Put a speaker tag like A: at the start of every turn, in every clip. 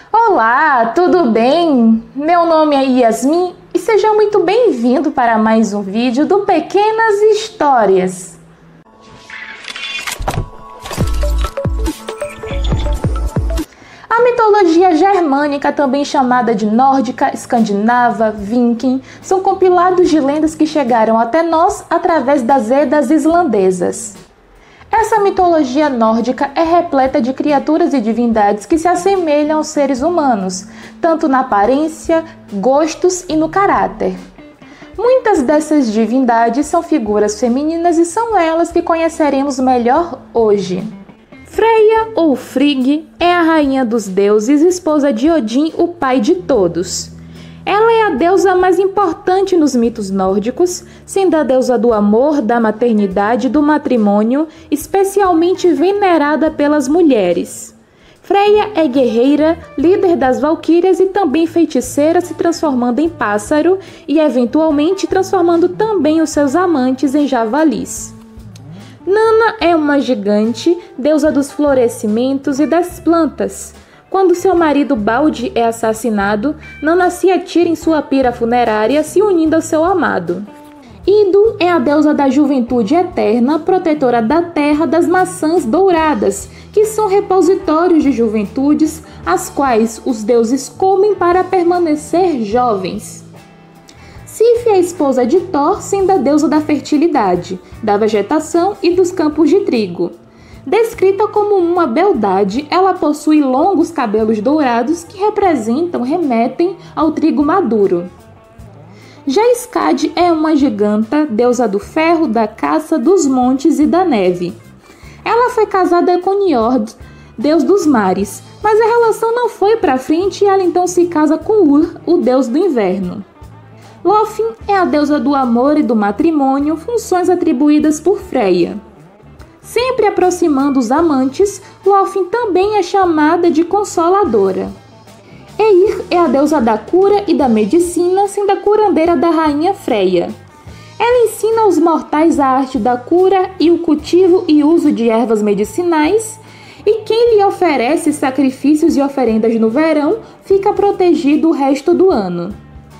A: Olá, tudo bem? Meu nome é Yasmin e seja muito bem-vindo para mais um vídeo do Pequenas Histórias. A mitologia germânica, também chamada de nórdica, escandinava, viking, são compilados de lendas que chegaram até nós através das Edas islandesas. Essa mitologia nórdica é repleta de criaturas e divindades que se assemelham aos seres humanos, tanto na aparência, gostos e no caráter. Muitas dessas divindades são figuras femininas e são elas que conheceremos melhor hoje. Freya, ou Frigg, é a rainha dos deuses e esposa de Odin, o pai de todos. Ela é a deusa mais importante nos mitos nórdicos, sendo a deusa do amor, da maternidade e do matrimônio, especialmente venerada pelas mulheres. Freya é guerreira, líder das valquírias e também feiticeira, se transformando em pássaro e eventualmente transformando também os seus amantes em javalis. Nanna é uma gigante, deusa dos florescimentos e das plantas. Quando seu marido Balde é assassinado, Nanna se atira em sua pira funerária, se unindo ao seu amado. Idun é a deusa da juventude eterna, protetora da terra das maçãs douradas, que são repositórios de juventudes, as quais os deuses comem para permanecer jovens. Sif é a esposa de Thor, sendo a deusa da fertilidade, da vegetação e dos campos de trigo. Descrita como uma beldade, ela possui longos cabelos dourados que remetem ao trigo maduro. Já Skadi é uma giganta, deusa do ferro, da caça, dos montes e da neve. Ela foi casada com Njord, deus dos mares, mas a relação não foi para frente e ela então se casa com Ur, o deus do inverno. Lofn é a deusa do amor e do matrimônio, funções atribuídas por Freya. Sempre aproximando os amantes, Lofn também é chamada de consoladora. Eir é a deusa da cura e da medicina, sendo a curandeira da rainha Freya. Ela ensina aos mortais a arte da cura e o cultivo e uso de ervas medicinais, e quem lhe oferece sacrifícios e oferendas no verão fica protegido o resto do ano.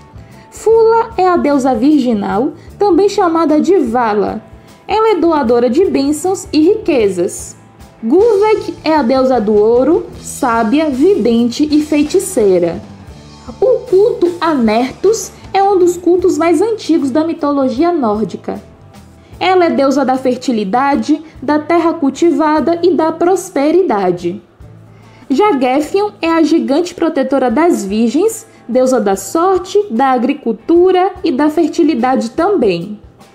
A: Fula é a deusa virginal, também chamada de Vala. Ela é doadora de bênçãos e riquezas. Gulveig é a deusa do ouro, sábia, vidente e feiticeira. O culto a Nertus é um dos cultos mais antigos da mitologia nórdica. Ela é deusa da fertilidade, da terra cultivada e da prosperidade. Já Gefjon é a gigante protetora das virgens, deusa da sorte, da agricultura e da fertilidade também.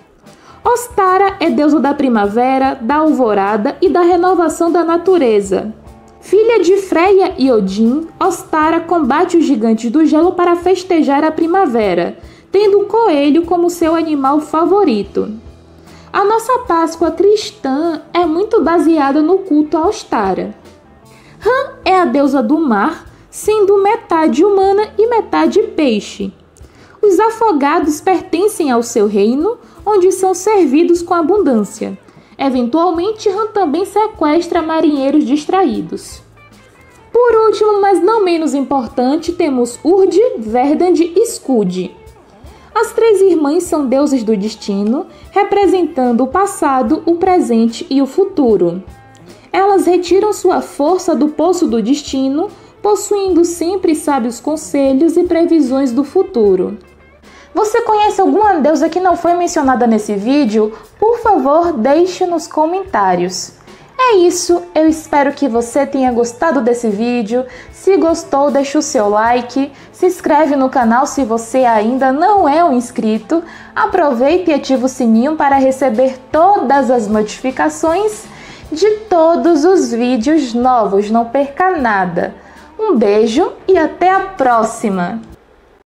A: Ostara é deusa da primavera, da alvorada e da renovação da natureza. Filha de Freya e Odin, Ostara combate os gigantes do gelo para festejar a primavera, tendo o coelho como seu animal favorito. A nossa Páscoa cristã é muito baseada no culto a Ostara. Ran é a deusa do mar, sendo metade humana e metade peixe. Os afogados pertencem ao seu reino, onde são servidos com abundância. Eventualmente, Ran também sequestra marinheiros distraídos. Por último, mas não menos importante, temos Urd, Verdand e Skuld. As três irmãs são deuses do destino, representando o passado, o presente e o futuro. Elas retiram sua força do poço do destino, possuindo sempre sábios conselhos e previsões do futuro. Você conhece alguma deusa que não foi mencionada nesse vídeo? Por favor, deixe nos comentários. É isso, eu espero que você tenha gostado desse vídeo. Se gostou, deixa o seu like, se inscreve no canal se você ainda não é um inscrito, aproveita e ativa o sininho para receber todas as notificações de todos os vídeos novos, não perca nada. Um beijo e até a próxima!